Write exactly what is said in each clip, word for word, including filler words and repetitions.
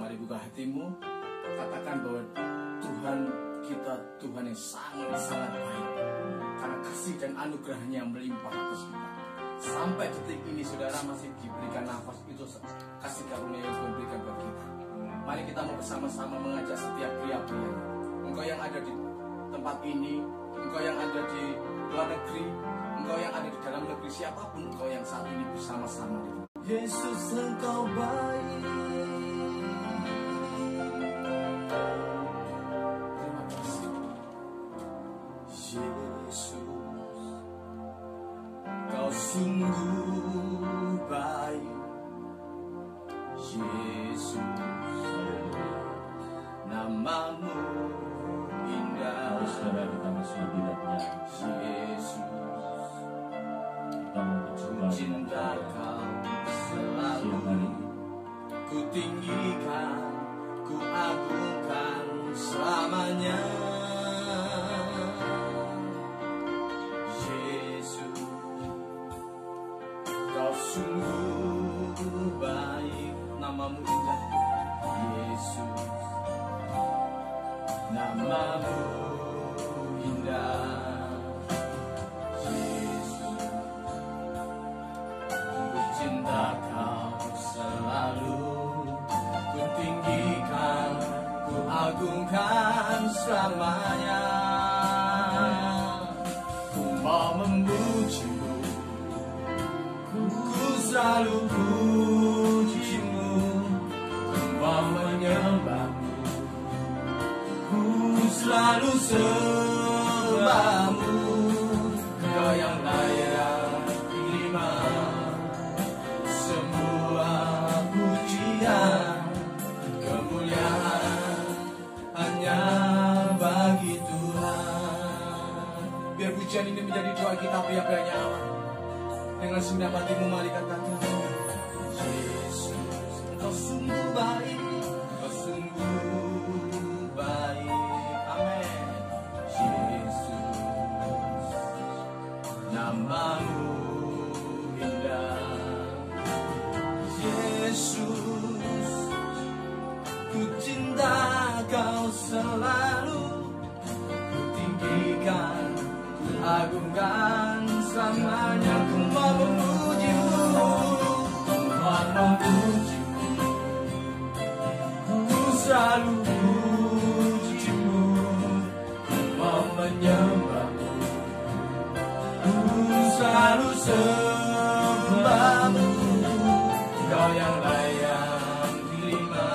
Mari buka hatimu, katakan bahwa Tuhan kita Tuhan yang sangat-sangat baik, karena kasih dan anugerahnya melimpah atas kita. Sampai detik ini saudara masih diberikan nafas, itu kasih karunia yang Tuhan berikan bagi kita. Mari kita mau bersama-sama mengajak setiap pria-pria, engkau yang ada di tempat ini, engkau yang ada di luar negeri, engkau yang ada di dalam negeri, siapapun engkau yang saat ini bersama-sama di Yesus, engkau baik. Terima kasih Yesus, kau sungguh baik. Yesus, namamu indah. Saudara, kita masih dilihatnya. Yesus, Kita mau berjumpa cinta kau selalu. siang hari. Ku tinggikan, ku agungkan selamanya. Yesus, kau sungguh baik. Namamu indah. Yesus, namamu indah. Yesus, ku cinta kau selalu. Ku tinggikan, ku agungkan selamanya. Ku mau memujimu, ku selalu pujimu. Ku mau menyembahmu, ku selalu sembahmu. Kau yang layak terima semua pujian, kemuliaan hanya bagi Tuhan. Biar pujian ini menjadi doa kita pria-prianya Allah. Dengan segenap hatimu mari katakan, Yesus, engkau sungguh baik, engkau sungguh baik. Amin. Yesus, namamu indah. Yesus, ku cinta kau selalu. Ku tinggikan, ku agungkan selamanya. Ku mau memujimu, ku mau memujimu. Ku selalu pujimu, ku mau menyembahmu. Ku selalu sembahmu. Kau yang layak terima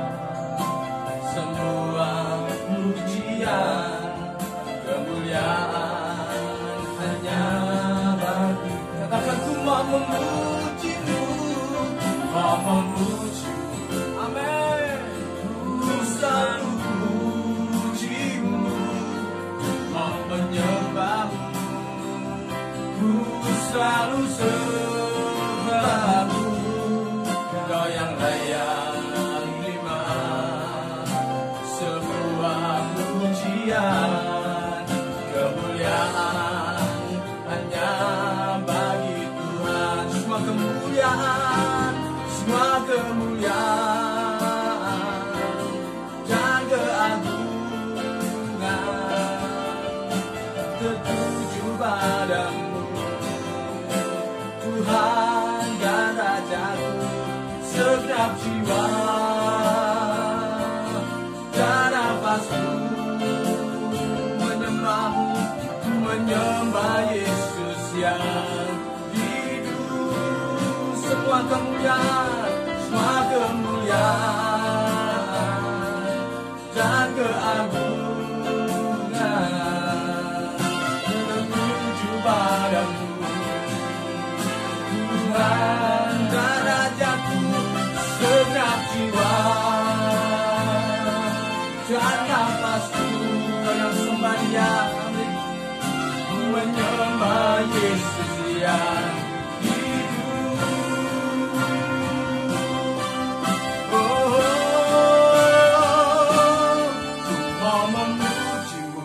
semua pujian, kemuliaan hanya bagi. Katakan, ku mau memujimu, ku mau memujimu. Amin. Ku selalu pujimu, ku mau menyembahmu. Ku selalu sembahmu. Kau yang layak terima semua pujian, kemuliaan hanya bagi Tuhan. Semua kemuliaan, semua kemuliaan dan keagungan tertuju padamu, Tuhan dan Rajaku. Segenap jiwa dan nafasku menyembahmu, menyembah Yesus yang hidup. Semua kemuliaan, semua kemuliaan dan keagungan tertuju padamu, Tuhan dan Rajaku. Segenap jiwa dan nafasku, kau yang sembah Dia. Amin. Ku menyembah Yesus yang hidup. Oh, oh, oh. Ku mau memujimu,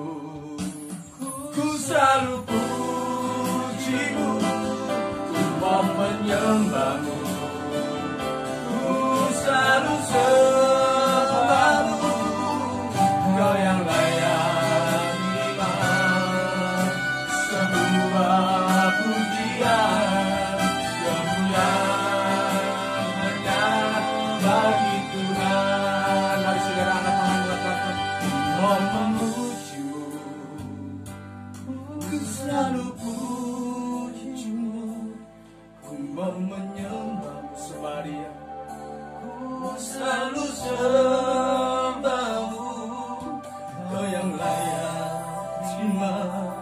ku selalu pujimu. Ku mau menyembahmu, ku selalu sembahmu. sembahmu, Kau yang layak terima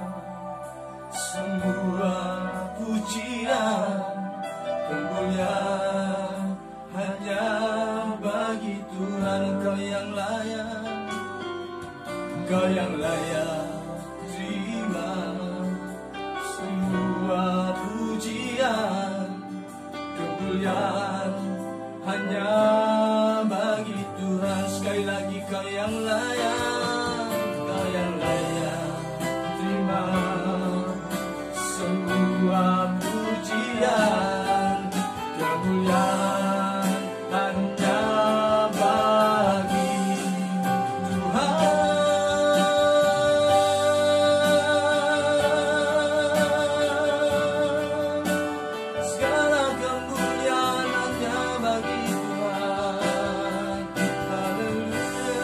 semua pujian, kemuliaan hanya bagi Tuhan. Kau yang layak, Kau yang layak terima semua pujian, kemuliaan hanya bagi Tuhan. Sekali lagi, Kau yang layak, Kau yang layak terima semua pujian, kemuliaan hanya bagi Tuhan. Segala kemuliaan hanya bagi Tuhan. Haleluya.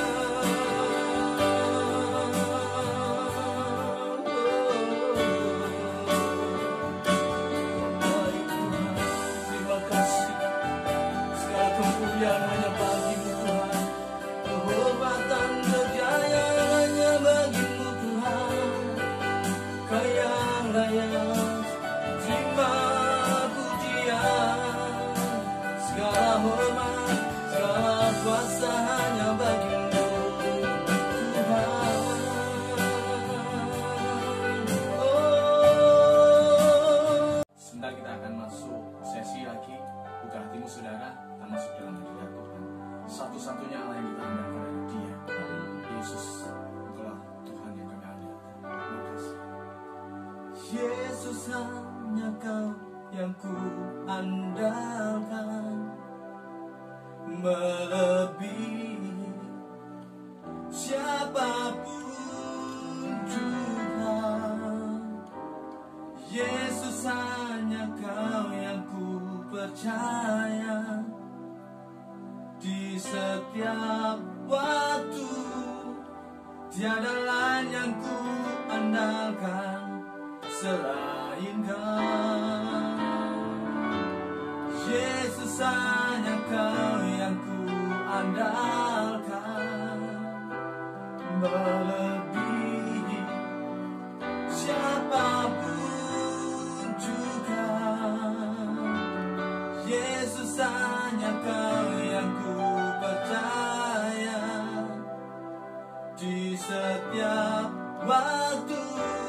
Baik Tuhan, terima kasih. Segala kemuliaan hanya bagi-Mu Tuhan. Kehormatan kejayaan hanya bagi-Mu Tuhan. Kau yang layak terima pujian, segala hormat, segala kuasa hanya bagi-Mu Tuhan. Oh, sebentar kita akan masuk sesi lagi. Buka hatimu saudara, kita masuk dalam hadirat Tuhan. Satu-satunya Allah yang kita andalkan adalah Dia, Yesus. Engkaulah Tuhan yang kami andalkan. Terima kasih. Yesus, hanya Kau yang ku andalkan, melebihi siapapun Tuhan. Yesus, hanya Kau yang ku percaya di setiap waktu. Tiada lain yang ku andalkan selain Kau. Yesus, hanya Kau yang ku andalkan, melebihi siapapun juga. Yesus, hanya Kau yang ku percaya di setiap waktu.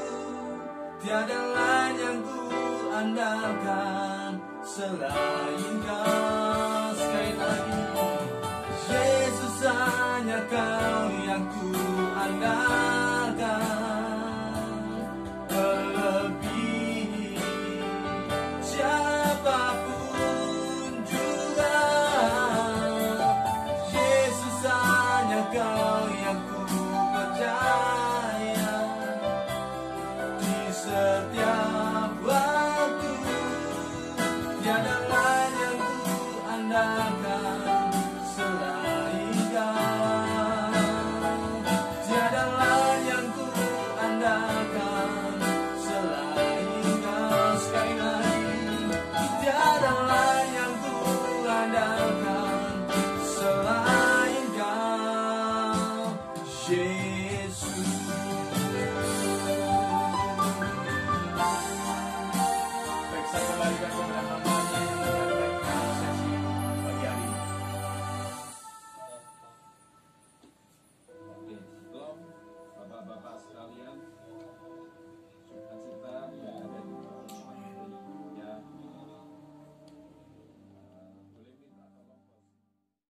Tiada lain yang ku andalkan selain